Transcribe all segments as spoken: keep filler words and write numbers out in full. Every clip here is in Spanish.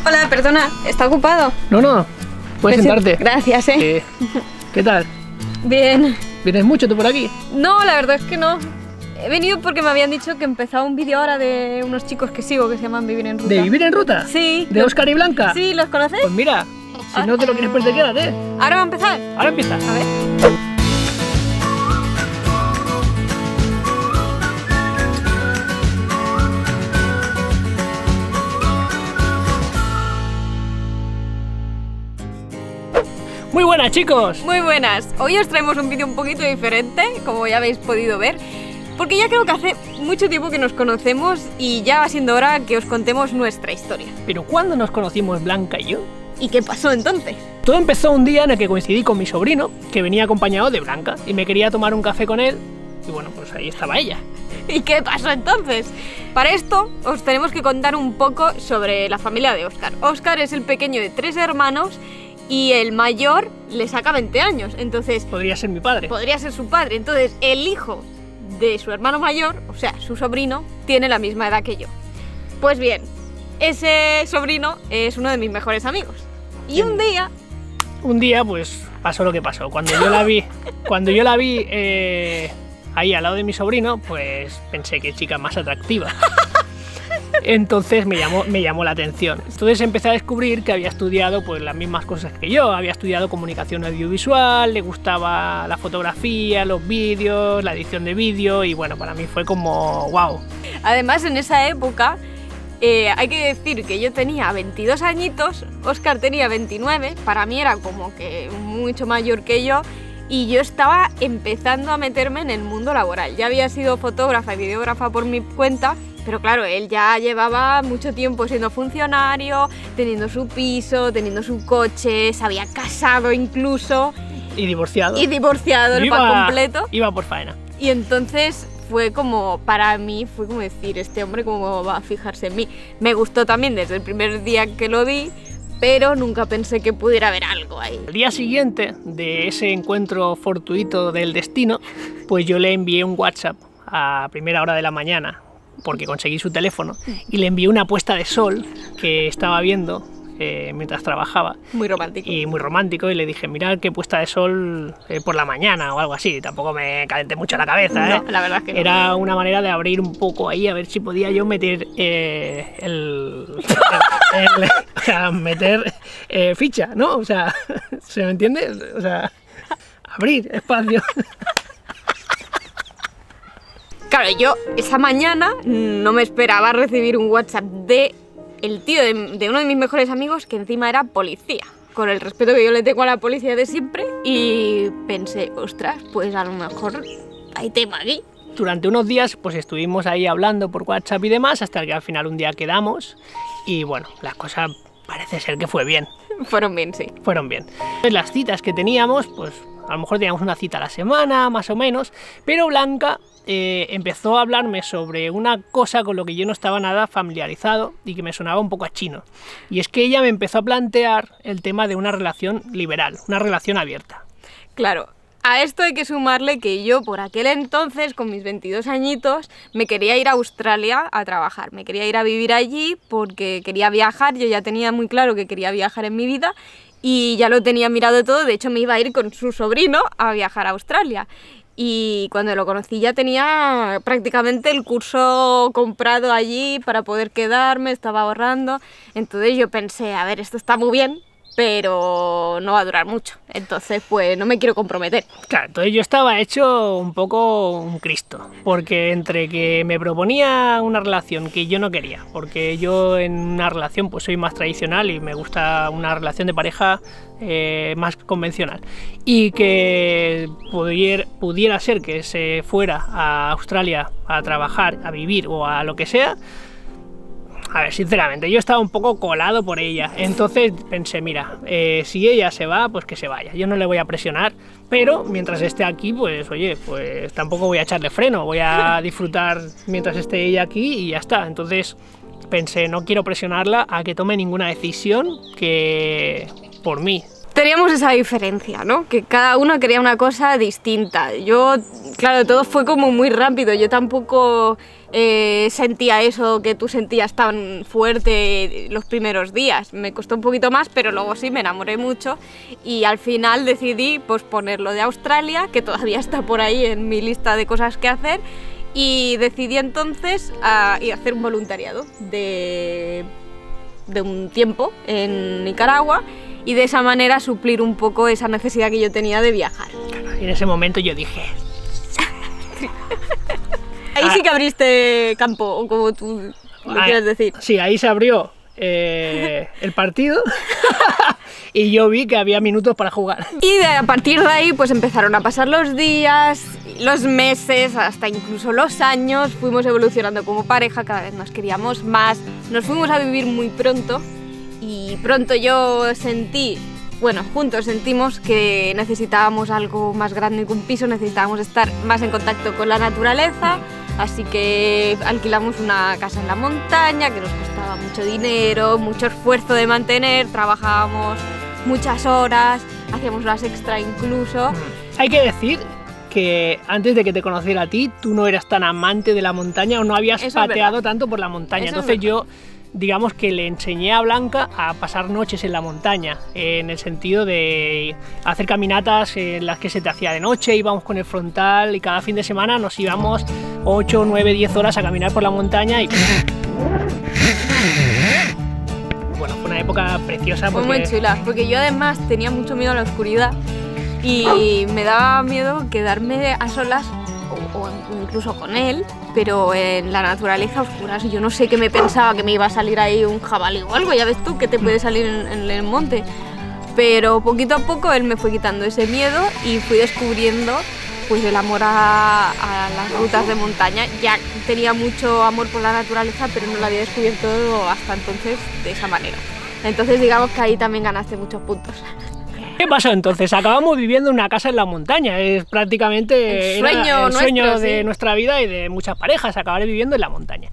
Hola, perdona, ¿está ocupado? No, no, puedes sentarte. Gracias, ¿eh? eh. ¿Qué tal? Bien. ¿Vienes mucho tú por aquí? No, la verdad es que no. He venido porque me habían dicho que empezaba un vídeo ahora de unos chicos que sigo que se llaman Vivir en Ruta. ¿De Vivir en Ruta? Sí. ¿De Óscar y Blanca? Sí, ¿los conoces? Pues mira, si no te lo quieres perder, quédate. ¿Ahora va a empezar? Ahora empieza. A ver. Muy buenas, chicos. Muy buenas. Hoy os traemos un vídeo un poquito diferente, como ya habéis podido ver, porque ya creo que hace mucho tiempo que nos conocemos y ya va siendo hora que os contemos nuestra historia. ¿Pero cuándo nos conocimos Blanca y yo? ¿Y qué pasó entonces? Todo empezó un día en el que coincidí con mi sobrino, que venía acompañado de Blanca, y me quería tomar un café con él, y bueno, pues ahí estaba ella. ¿Y qué pasó entonces? Para esto os tenemos que contar un poco sobre la familia de Óscar. Óscar es el pequeño de tres hermanos y el mayor le saca veinte años, entonces... Podría ser mi padre. Podría ser su padre, entonces el hijo de su hermano mayor, o sea, su sobrino, tiene la misma edad que yo. Pues bien, ese sobrino es uno de mis mejores amigos. Y un día... Un día, pues, pasó lo que pasó. Cuando yo la vi, cuando yo la vi eh, ahí al lado de mi sobrino, pues pensé que chica más atractiva. Entonces me llamó, me llamó la atención. Entonces empecé a descubrir que había estudiado pues las mismas cosas que yo. Había estudiado comunicación audiovisual, le gustaba la fotografía, los vídeos, la edición de vídeo y bueno, para mí fue como wow. Además, en esa época, eh, hay que decir que yo tenía veintidós añitos, Óscar tenía veintinueve, para mí era como que mucho mayor que yo y yo estaba empezando a meterme en el mundo laboral. Ya había sido fotógrafa y videógrafa por mi cuenta, pero claro, él ya llevaba mucho tiempo siendo funcionario, teniendo su piso, teniendo su coche, se había casado incluso. Y divorciado. Y divorciado, el pack completo. Iba por faena. Y entonces fue como, para mí, fue como decir, este hombre cómo va a fijarse en mí. Me gustó también desde el primer día que lo vi, pero nunca pensé que pudiera haber algo ahí. El día siguiente de ese encuentro fortuito del destino, pues yo le envié un WhatsApp a primera hora de la mañana, porque conseguí su teléfono, y le envié una puesta de sol que estaba viendo eh, mientras trabajaba. Muy romántico. Y muy romántico, y le dije, mirad qué puesta de sol eh, por la mañana o algo así. Tampoco me calenté mucho la cabeza, ¿eh? No, la verdad es que no. Era una manera de abrir un poco ahí, a ver si podía yo meter eh, el... el, el o sea, meter eh, ficha, ¿no? O sea, ¿se me entiende? O sea, abrir espacio. Claro, yo esa mañana no me esperaba recibir un WhatsApp de el tío de, de uno de mis mejores amigos, que encima era policía, con el respeto que yo le tengo a la policía de siempre, y pensé, ostras, pues a lo mejor hay tema aquí. Durante unos días pues estuvimos ahí hablando por WhatsApp y demás, hasta que al final un día quedamos y bueno, las cosas parece ser que fue bien. Fueron bien, sí. Fueron bien. Las citas que teníamos, pues a lo mejor teníamos una cita a la semana, más o menos, pero Blanca eh, empezó a hablarme sobre una cosa con lo que yo no estaba nada familiarizado y que me sonaba un poco a chino. Y es que ella me empezó a plantear el tema de una relación liberal, una relación abierta. Claro. A esto hay que sumarle que yo por aquel entonces, con mis veintidós añitos, me quería ir a Australia a trabajar. Me quería ir a vivir allí porque quería viajar, yo ya tenía muy claro que quería viajar en mi vida y ya lo tenía mirado todo, de hecho me iba a ir con su sobrino a viajar a Australia. Y cuando lo conocí ya tenía prácticamente el curso comprado allí para poder quedarme, estaba ahorrando. Entonces yo pensé, a ver, esto está muy bien, pero no va a durar mucho, entonces pues no me quiero comprometer. Claro, entonces yo estaba hecho un poco un Cristo, porque entre que me proponía una relación que yo no quería, porque yo en una relación pues soy más tradicional y me gusta una relación de pareja eh, más convencional, y que pudiera, pudiera ser que se fuera a Australia a trabajar, a vivir o a lo que sea. A ver, sinceramente, yo estaba un poco colado por ella, entonces pensé, mira, eh, si ella se va, pues que se vaya, yo no le voy a presionar, pero mientras esté aquí, pues oye, pues tampoco voy a echarle freno, voy a disfrutar mientras esté ella aquí y ya está. Entonces pensé, no quiero presionarla a que tome ninguna decisión que por mí. Teníamos esa diferencia, ¿no? Que cada uno quería una cosa distinta. Yo, claro, todo fue como muy rápido, yo tampoco eh, sentía eso que tú sentías tan fuerte los primeros días. Me costó un poquito más, pero luego sí me enamoré mucho y al final decidí posponer lo de Australia, que todavía está por ahí en mi lista de cosas que hacer, y decidí entonces a ir a hacer un voluntariado de, de un tiempo en Nicaragua y de esa manera suplir un poco esa necesidad que yo tenía de viajar. Y en ese momento yo dije... Ahí sí que abriste campo, como tú lo quieres decir. Sí, ahí se abrió eh, el partido y yo vi que había minutos para jugar. Y de, a partir de ahí pues empezaron a pasar los días, los meses, hasta incluso los años. Fuimos evolucionando como pareja, cada vez nos queríamos más. Nos fuimos a vivir muy pronto y pronto yo sentí... Bueno, juntos sentimos que necesitábamos algo más grande que un piso, necesitábamos estar más en contacto con la naturaleza, así que alquilamos una casa en la montaña que nos costaba mucho dinero, mucho esfuerzo de mantener, trabajábamos muchas horas, hacíamos horas extra incluso. Hay que decir que antes de que te conociera a ti, tú no eras tan amante de la montaña o no habías Eso pateado tanto por la montaña, Eso entonces yo... digamos que le enseñé a Blanca a pasar noches en la montaña, en el sentido de hacer caminatas en las que se te hacía de noche, íbamos con el frontal y cada fin de semana nos íbamos ocho, nueve, diez horas a caminar por la montaña y... Bueno, fue una época preciosa porque... Fue muy chula, porque yo además tenía mucho miedo a la oscuridad y me daba miedo quedarme a solas o, o incluso con él, pero en la naturaleza oscura. Yo no sé qué me pensaba, que me iba a salir ahí un jabalí o algo, ya ves tú que te puede salir en, en el monte. Pero poquito a poco él me fue quitando ese miedo y fui descubriendo pues el amor a, a las rutas de montaña. Ya tenía mucho amor por la naturaleza, pero no lo había descubierto hasta entonces de esa manera. Entonces digamos que ahí también ganaste muchos puntos. ¿Qué pasó entonces? Acabamos viviendo en una casa en la montaña, es prácticamente el sueño, era el nuestro, sueño de sí. nuestra vida y de muchas parejas, acabar viviendo en la montaña.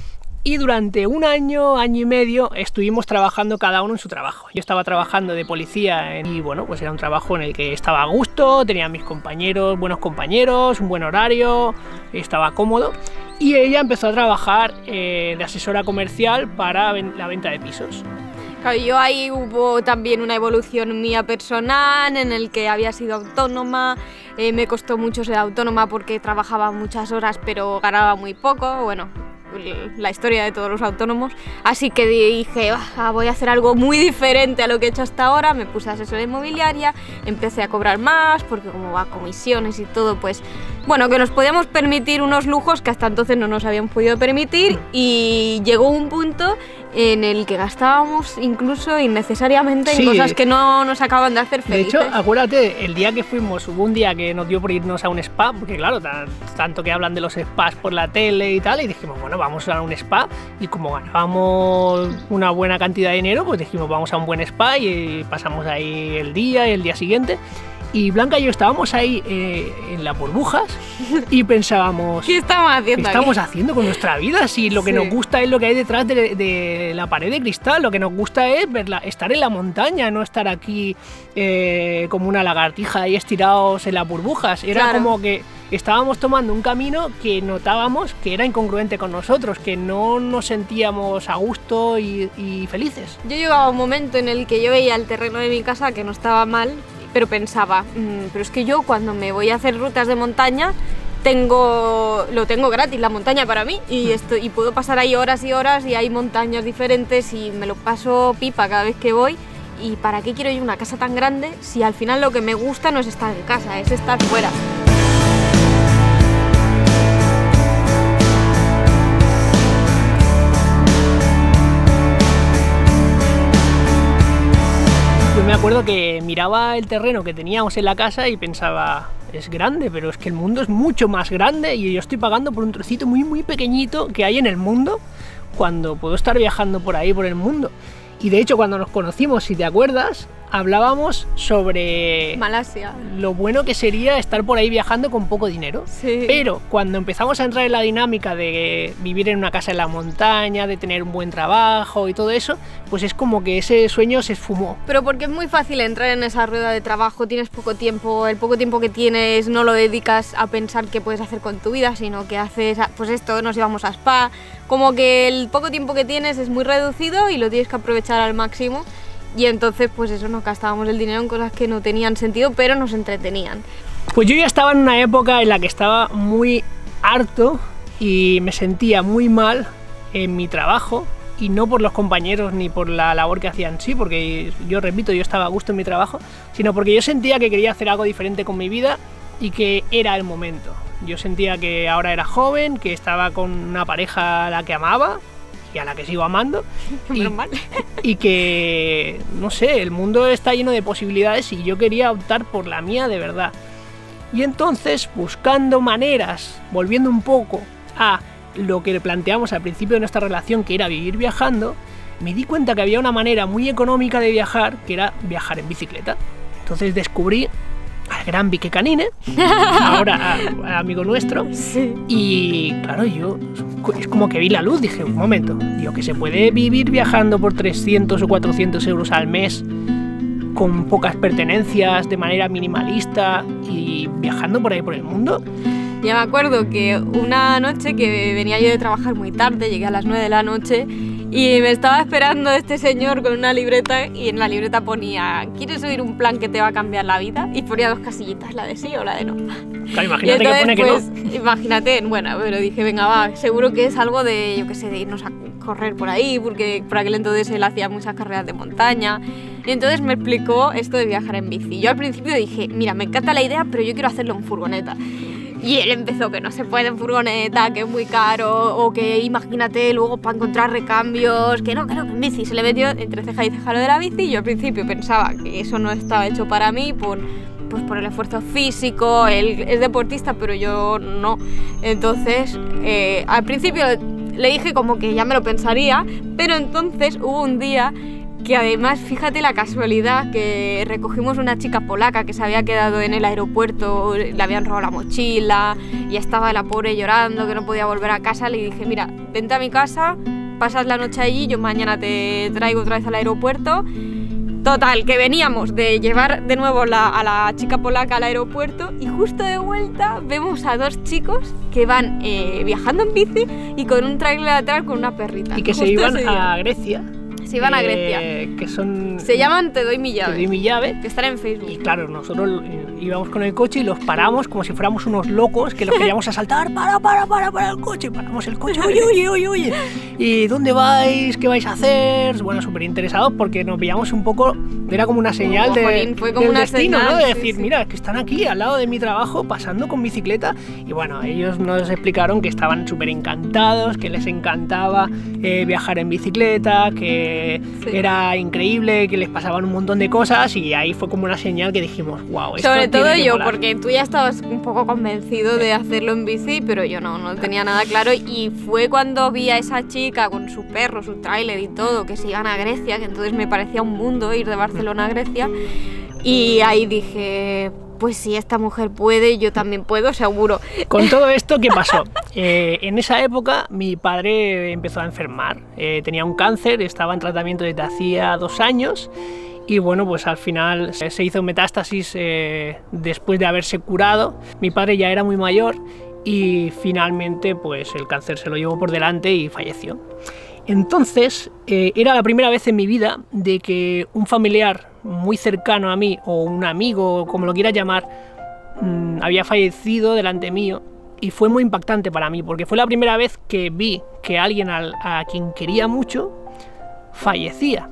Y durante un año, año y medio, estuvimos trabajando cada uno en su trabajo. Yo estaba trabajando de policía y bueno, pues era un trabajo en el que estaba a gusto, tenía mis compañeros, buenos compañeros, un buen horario, estaba cómodo. Y ella empezó a trabajar eh, de asesora comercial para la venta de pisos. Claro, yo ahí hubo también una evolución mía personal en el que había sido autónoma, eh, me costó mucho ser autónoma porque trabajaba muchas horas pero ganaba muy poco, bueno, la historia de todos los autónomos, así que dije, ah, voy a hacer algo muy diferente a lo que he hecho hasta ahora, me puse asesora inmobiliaria, empecé a cobrar más porque como va a comisiones y todo, pues bueno, que nos podíamos permitir unos lujos que hasta entonces no nos habían podido permitir y llegó un punto en el que gastábamos incluso innecesariamente sí. en cosas que no nos acaban de hacer felices. De hecho, acuérdate, el día que fuimos, hubo un día que nos dio por irnos a un spa, porque claro, tanto que hablan de los spas por la tele y tal, y dijimos, bueno, vamos a un spa, y como ganábamos una buena cantidad de dinero, pues dijimos, vamos a un buen spa, y pasamos ahí el día y el día siguiente. Y Blanca y yo estábamos ahí eh, en las burbujas y pensábamos, ¿qué estamos haciendo ¿qué estamos aquí? haciendo con nuestra vida? Si lo que sí. nos gusta es lo que hay detrás de, de la pared de cristal, lo que nos gusta es verla, estar en la montaña, no estar aquí eh, como una lagartija ahí estirados en las burbujas. Era claro. como que estábamos tomando un camino que notábamos que era incongruente con nosotros, que no nos sentíamos a gusto y, y felices. Yo llegaba a un momento en el que yo veía el terreno de mi casa que no estaba mal, pero pensaba, mmm, pero es que yo cuando me voy a hacer rutas de montaña tengo lo tengo gratis, la montaña para mí, y, esto, y puedo pasar ahí horas y horas y hay montañas diferentes y me lo paso pipa cada vez que voy. ¿Y para qué quiero yo una casa tan grande si al final lo que me gusta no es estar en casa, es estar fuera? Yo me acuerdo que miraba el terreno que teníamos en la casa y pensaba, es grande, pero es que el mundo es mucho más grande y yo estoy pagando por un trocito muy muy pequeñito que hay en el mundo cuando puedo estar viajando por ahí, por el mundo. Y de hecho cuando nos conocimos, si te acuerdas, hablábamos sobre Malasia. lo bueno que sería estar por ahí viajando con poco dinero. Sí. Pero cuando empezamos a entrar en la dinámica de vivir en una casa en la montaña, de tener un buen trabajo y todo eso, pues es como que ese sueño se esfumó. Pero porque es muy fácil entrar en esa rueda de trabajo, tienes poco tiempo, el poco tiempo que tienes no lo dedicas a pensar qué puedes hacer con tu vida, sino que haces, pues esto, nos íbamos a spa, como que el poco tiempo que tienes es muy reducido y lo tienes que aprovechar al máximo. Y entonces, pues eso, nos gastábamos el dinero en cosas que no tenían sentido, pero nos entretenían. Pues yo ya estaba en una época en la que estaba muy harto y me sentía muy mal en mi trabajo, y no por los compañeros ni por la labor que hacían, sí, porque yo repito, yo estaba a gusto en mi trabajo, sino porque yo sentía que quería hacer algo diferente con mi vida y que era el momento. Yo sentía que ahora era joven, que estaba con una pareja a la que amaba y a la que sigo amando, y, y que, no sé, el mundo está lleno de posibilidades y yo quería optar por la mía de verdad. Y entonces, buscando maneras, volviendo un poco a lo que planteamos al principio de nuestra relación, que era vivir viajando, me di cuenta que había una manera muy económica de viajar, que era viajar en bicicleta. Entonces descubrí al gran Vique Canine, ahora a, a amigo nuestro, sí. Y claro, yo es como que vi la luz, dije, un momento, digo, que se puede vivir viajando por trescientos o cuatrocientos euros al mes, con pocas pertenencias, de manera minimalista y viajando por ahí por el mundo. Ya me acuerdo que una noche que venía yo de trabajar muy tarde, llegué a las nueve de la noche y me estaba esperando este señor con una libreta, y en la libreta ponía: ¿quieres oír un plan que te va a cambiar la vida? Y ponía dos casillitas, la de sí o la de no. Claro, imagínate entonces, que pone pues, que no. Imagínate, bueno, pero dije, venga, va, seguro que es algo de, yo qué sé, de irnos a correr por ahí, porque por aquel entonces él hacía muchas carreras de montaña. Y entonces me explicó esto de viajar en bici. Yo al principio dije, mira, me encanta la idea, pero yo quiero hacerlo en furgoneta. Y él empezó que no se puede en furgoneta, que es muy caro, o que imagínate luego para encontrar recambios, que no, que no, que en bici. Se le metió entre ceja y ceja lo de la bici, y yo al principio pensaba que eso no estaba hecho para mí por, pues por el esfuerzo físico. Él es deportista, pero yo no. Entonces, eh, al principio le dije como que ya me lo pensaría, pero entonces hubo un día que además, fíjate la casualidad, que recogimos una chica polaca que se había quedado en el aeropuerto, le habían robado la mochila y estaba la pobre llorando, que no podía volver a casa. Le dije, mira, vente a mi casa, pasas la noche allí, yo mañana te traigo otra vez al aeropuerto. Total, que veníamos de llevar de nuevo la, a la chica polaca al aeropuerto, y justo de vuelta vemos a dos chicos que van eh, viajando en bici y con un tráiler atrás con una perrita. Y que se iban a Grecia. Se iban a Grecia. Eh, que son... Se llaman Te doy mi llave. Te doy mi llave. Que están en Facebook. Y claro, nosotros íbamos con el coche y los paramos como si fuéramos unos locos que los queríamos asaltar. Para, para, para, para el coche. Paramos el coche. Oye, oye, oye, oye. ¿Y dónde vais? ¿Qué vais a hacer? Bueno, súper interesados porque nos veíamos un poco... Era como una señal de, Jolín, fue como del una destino, señal, ¿no? De sí, decir, sí. mira, que están aquí al lado de mi trabajo pasando con bicicleta. Y bueno, ellos nos explicaron que estaban súper encantados, que les encantaba eh, viajar en bicicleta, que sí. Era increíble, que les pasaban un montón de cosas, y ahí fue como una señal que dijimos, wow, esto sobre todo tiene que yo, molar. porque tú ya estabas un poco convencido de hacerlo en bici, pero yo no, no tenía nada claro. Y fue cuando vi a esa chica con su perro, su tráiler y todo, que se iban a Grecia, que entonces me parecía un mundo ir de Barcelona a Grecia, y ahí dije, pues si esta mujer puede, yo también puedo, seguro. Con todo esto, ¿qué pasó? Eh, en esa época mi padre empezó a enfermar, eh, tenía un cáncer, estaba en tratamiento desde hacía dos años, y bueno, pues al final se hizo metástasis eh, después de haberse curado. Mi padre ya era muy mayor y finalmente pues el cáncer se lo llevó por delante y falleció. Entonces, eh, era la primera vez en mi vida de que un familiar muy cercano a mí, o un amigo, como lo quieras llamar, mmm, había fallecido delante mío, y fue muy impactante para mí, porque fue la primera vez que vi que alguien al, a quien quería mucho fallecía,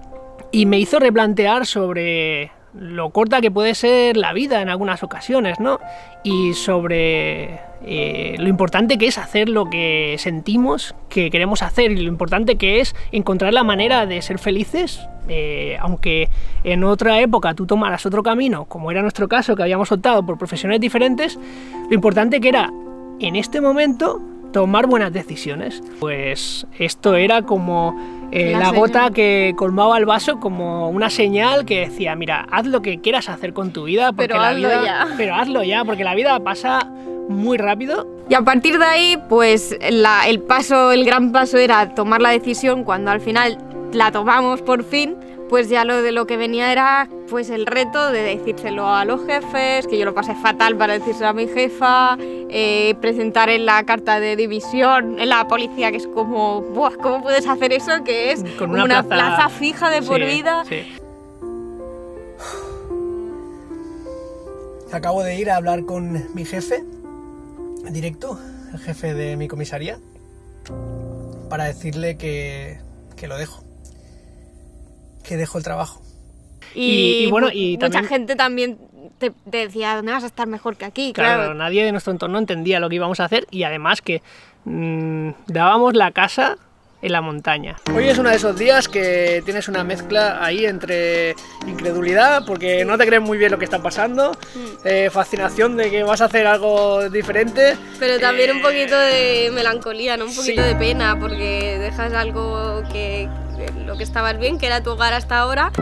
y me hizo replantear sobre lo corta que puede ser la vida en algunas ocasiones, ¿no? Y sobre eh, lo importante que es hacer lo que sentimos que queremos hacer, y lo importante que es encontrar la manera de ser felices, eh, aunque en otra época tú tomaras otro camino, como era nuestro caso, que habíamos optado por profesiones diferentes. Lo importante que era en este momento tomar buenas decisiones. Pues esto era como Eh, la, la gota que colmaba el vaso como una señal que decía, mira, haz lo que quieras hacer con tu vida, porque pero la hazlo vida, ya. pero hazlo ya, porque la vida pasa muy rápido. Y a partir de ahí, pues la, el paso, el gran paso era tomar la decisión. Cuando al final la tomamos por fin, pues ya lo de lo que venía era pues el reto de decírselo a los jefes, que yo lo pasé fatal para decírselo a mi jefa, eh, presentar en la carta de división en la policía, que es como, ¡buah! ¿Cómo puedes hacer eso? Que es con una, una plaza... plaza fija de por sí, vida. Sí. Acabo de ir a hablar con mi jefe, en directo, el jefe de mi comisaría, para decirle que, que lo dejo. Que dejo el trabajo. Y, y, y bueno, y mucha también... gente también te, te decía, ¿dónde vas a estar mejor que aquí? Claro, Claro, nadie de nuestro entorno entendía lo que íbamos a hacer y además que mmm, dábamos la casa en la montaña. Hoy es uno de esos días que tienes una mezcla ahí entre incredulidad, porque no te crees muy bien lo que está pasando, mm. eh, fascinación de que vas a hacer algo diferente. Pero también eh... un poquito de melancolía, ¿no? Un poquito sí. de pena, porque dejas algo que... lo que estabas bien, que era tu hogar hasta ahora.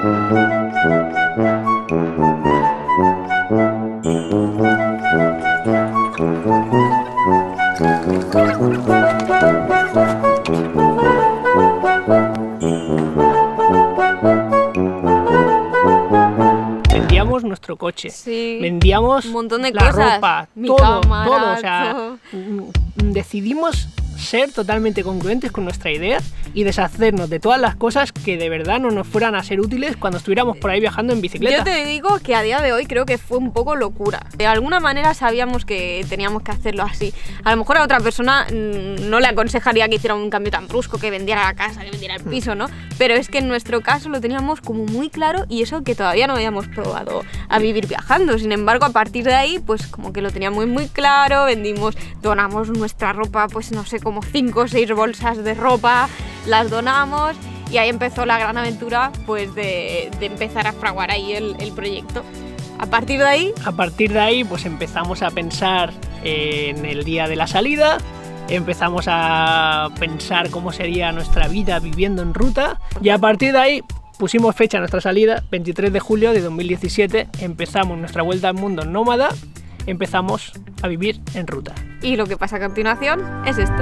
Vendíamos nuestro coche, sí, vendíamos un montón de la cosas, ropa, mi todo, cámara, todo, o sea, todo. decidimos ser totalmente congruentes con nuestra idea y deshacernos de todas las cosas que de verdad no nos fueran a ser útiles cuando estuviéramos por ahí viajando en bicicleta. Yo te digo que a día de hoy creo que fue un poco locura. De alguna manera sabíamos que teníamos que hacerlo así. A lo mejor a otra persona mmm, no le aconsejaría que hiciera un cambio tan brusco, que vendiera la casa, que vendiera el piso, ¿no? Pero es que en nuestro caso lo teníamos como muy claro y eso que todavía no habíamos probado a vivir viajando. Sin embargo, a partir de ahí, pues como que lo teníamos muy, muy claro, vendimos, donamos nuestra ropa, pues no sé, como cinco o seis bolsas de ropa, las donamos y ahí empezó la gran aventura pues de, de empezar a fraguar ahí el, el proyecto. A partir de ahí... A partir de ahí pues empezamos a pensar en el día de la salida, empezamos a pensar cómo sería nuestra vida viviendo en ruta y a partir de ahí pusimos fecha a nuestra salida, veintitrés de julio de dos mil diecisiete, empezamos nuestra vuelta al mundo nómada, empezamos a vivir en ruta. Y lo que pasa a continuación es esto.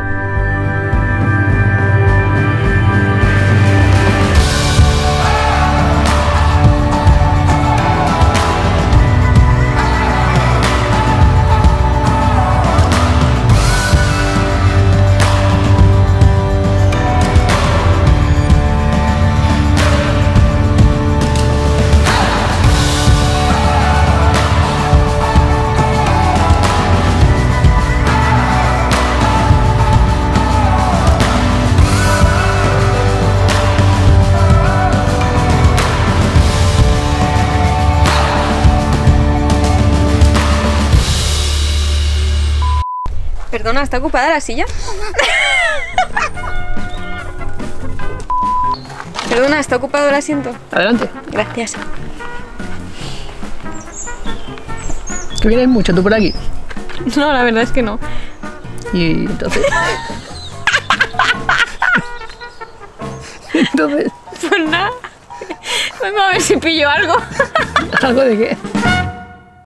Perdona, ¿está ocupada la silla? Perdona, ¿está ocupado el asiento? Adelante. Gracias. ¿Que vienes mucho tú por aquí? No, la verdad es que no. Y entonces... entonces... Pues nada. Vengo a ver si pillo algo. ¿Algo de qué?